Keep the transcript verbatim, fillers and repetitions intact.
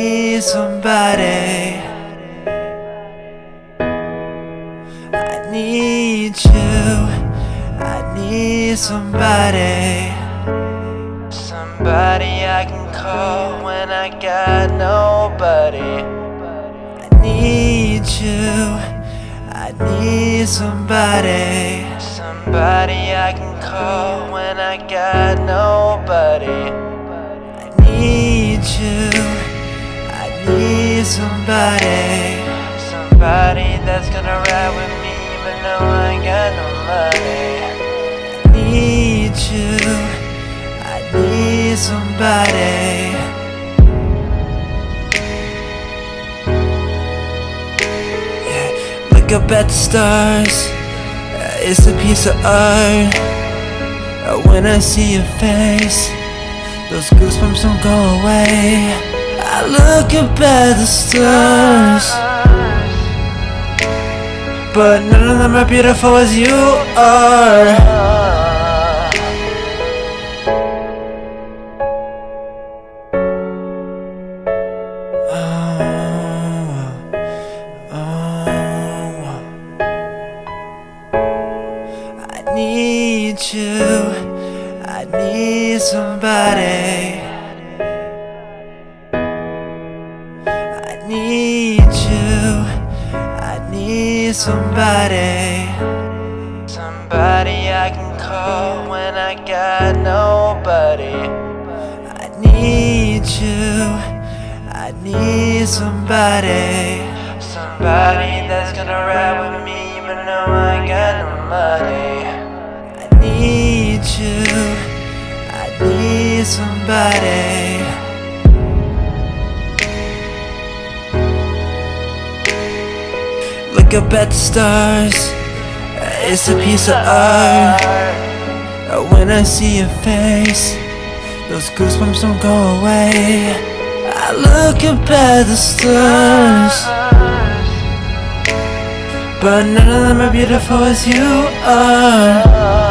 need somebody. I need you. I need somebody. Somebody I can call when I got nobody. I need you. I need somebody. Somebody I can call when I got nobody. I need you. I need somebody. Somebody that's gonna ride with me even though I ain't got no money. I need you. I need somebody. Yeah, look up at the stars. It's a piece of art. When I see your face, those goosebumps don't go away. I look up at the stars, but none of them are beautiful as you are. I need you. I need somebody. I need you. I need somebody. Somebody I can call when I got nobody. I need you. I need somebody. Somebody that's gonna ride with me even though I ain't got no money. I need you. I need somebody. Look up at the stars. It's a piece of art. When I see your face, those goosebumps don't go away. I look up at the stars, but none of them are beautiful as you are.